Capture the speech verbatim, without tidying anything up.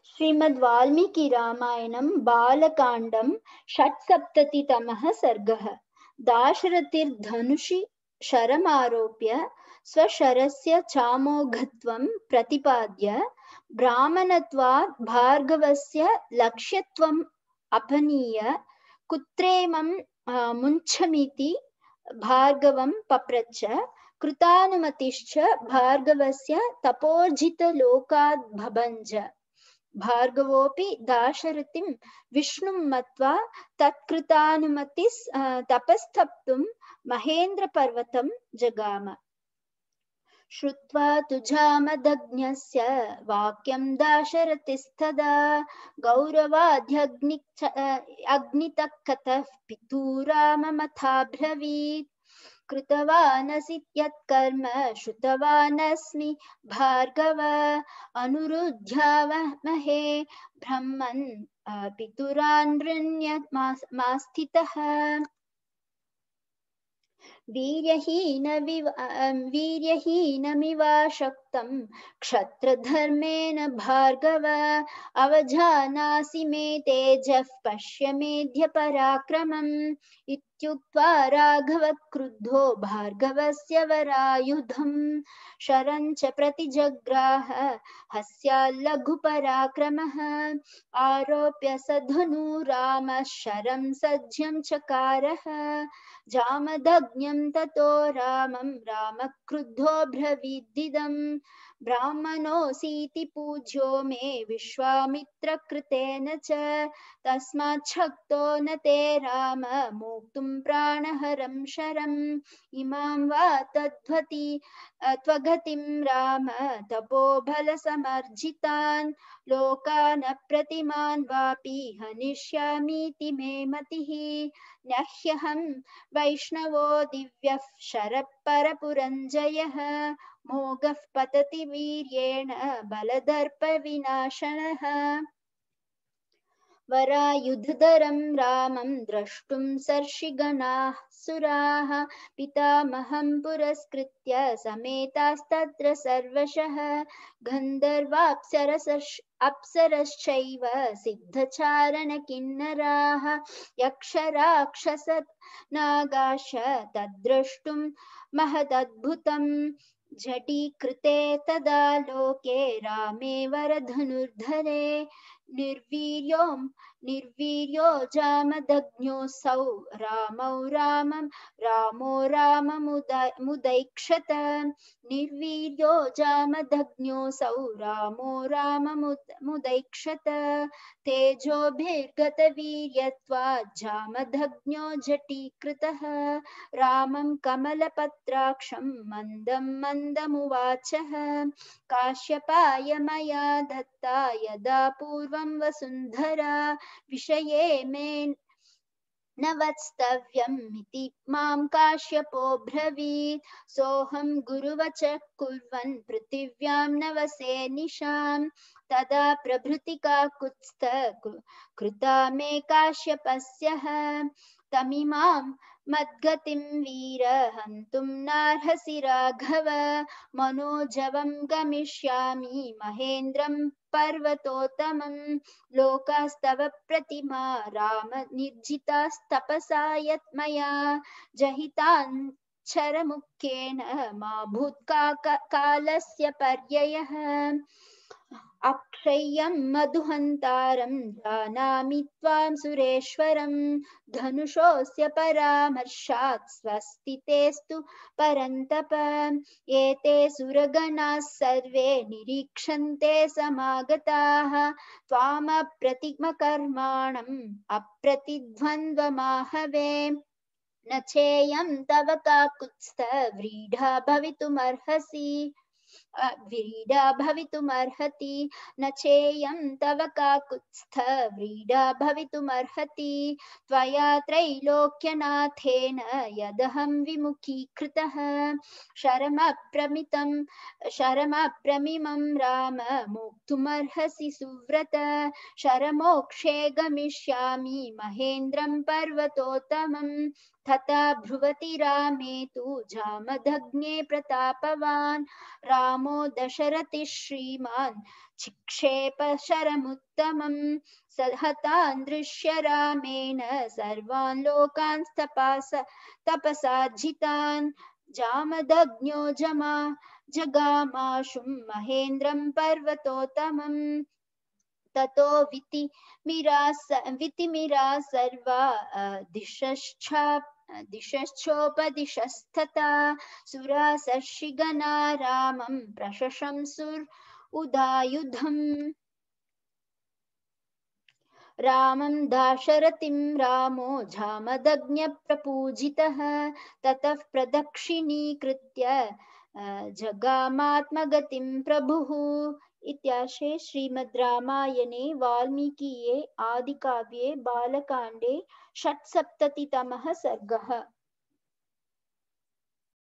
श्रीमद्वाल्मीकिरामायणं बालकाण्डं षट्सप्ततितमः सर्गः। दाशरथिर्धनुषि शरमारोप्य स्वशरस्य चामोघत्वं प्रतिपाद्य ब्राह्मणत्वात् भार्गवस्य लक्ष्यत्वम् अपनीय कुत्रेमं मुञ्चमीति भार्गवं पप्रच्छ। कृतानुमतिश्च भार्गवस्य तपोर्जितलोकाद् भभञ्ज। भार्गवोऽपि दाशरथिं विष्णुं मत्वा तत्कृतानुमतिस् तपस्तप्तुं महेन्द्रपर्वतं जगाम। श्रुत्वा तु जामदग्न्यस्य वाक्यं दाशरथिस्तदा गौरवाद्यग्नि अग्नितः पितुराममथाब्रवीत्। कृतवानसि यत्कर्म श्रुतवानस्मि भार्गव अनुरुध्यावमहे ब्रह्मन् पितुरान्वृण्यमास्थितः। वीर्यहीनमिवाशक्तं क्षत्रधर्मेण भार्गव अवजानासि मे तेजः पश्य मेऽद्य पराक्रमम्। इत्युक्त्वा राघवः क्रुद्धो भार्गवस्य वरायुधं शरं च प्रतिजग्राह हस्याल्लघुपराक्रमः। आरोप्य स धनुरामः शरं सज्जं चकारः। जामदग्न्यं ततो रामं रामः क्रुद्धो ब्रवीद्दिदम्। ब्राह्मणोऽसीति पूज्यो मे विश्वामित्रकृतेन च तस्माच्छक्तो न ते राम मोक्तुं प्राणहरं शरम्। इमां वा तद्वति त्वगतिं राम तपोबलसमर्जितान् लोकान् अप्रतिमान् वापि हनिष्यामीति मे मतिः। न ह्यहं वैष्णवो दिव्यः शरपरपुरञ्जयः मोघः पतति वीर्येण बलदर्पविनाशनः। वरायुधधरं रामं द्रष्टुं सर्षिगणाः सुराः पितामहं पुरस्कृत्य समेतास्तत्र सर्वशः। गन्धर्वाप्सरश्चैव सिद्धचारणकिन्नराः यक्षराक्षसनागाश्च तद्द्रष्टुं महदद्भुतम्। झटीकृते तदा लोके रामे वरधनुर्धरे निर्वीर्यो निर्वीर्यो जामदग्न्योऽसौ रामौ रामं रामो राममुदैक्षत। निर्वीर्यो जामदग्न्योऽसौ रामो राममुदैक्षत। तेजोभिर्गतवीर्यत्वात् जामदग्न्यो झटीकृतः रामं कमलपत्राक्षं मन्दं मन्दमुवाचः। काश्यपाय मया दत्ता यदा पूर्वं वसुन्धरा विषये मे न वत्स्तव्यमिति मां काश्यपो ब्रवीत्। सोऽहं गुरुवचः कुर्वन् पृथिव्यां नवसे निशाम् तदा प्रभृति काकुत्स्थ कृता मे काश्यपस्यः। तमिमां मद्गतिं वीर हन्तुं नार्हसि राघव मनोजवं गमिष्यामि महेन्द्रं पर्वतोत्तमम्। लोकास्तव प्रतिमा राम निर्जितास्तपसा यत्मया जहितान् क्षरमुख्येन मा भूत्कालस्य पर्ययः। अक्षय्यं मधुहन्तारं जानामि त्वां सुरेश्वरं धनुषोऽस्य परामर्शात् स्वस्तितेस्तु परन्तप। एते सुरगणाः सर्वे निरीक्षन्ते समागताः त्वामप्रतिमकर्माणम् अप्रतिद्वन्द्वमाहवे। न चेयं तव काकुत्स्थ व्रीडा भवितुमर्हसि व्रीडा भवितुमर्हति। न चेयं तव काकुत्स्थ व्रीडा भवितुमर्हति। त्वया त्रैलोक्यनाथेन यदहं विमुखीकृतः शरमप्रमितं शरमप्रमिमं राम मोक्तुमर्हसि सुव्रत। शरमोक्षे गमिष्यामि महेन्द्रं पर्वतोत्तमम् तथा ब्रुवति रामे तु जामदग्ने प्रतापवान् रामो दशरथि श्रीमान् चिक्षेप शरमुत्तमम् सहतान् दृश्य रामेण सर्वान् लोकान् तपस तपसार्जितान् जामदग्न्यो जमा जगामाशुं महेन्द्रं पर्वतोत्तमम् ततो वितिमिरास वितिमिरा सर्वा दिशश्चा दिशश्चोपदिशस्तथा सुरासर्षिगणा रामं प्रशशंसुर उदायुधम् रामं दाशरथिं रामो जामदग्न्यप्रपूजितः ततः प्रदक्षिणीकृत्य जगामात्मगतिं प्रभुः। इत्यार्षे श्रीमद् रामायणे वाल्मीकीये आदिकाव्ये बालकाण्डे षट्सप्ततितमः सर्गः।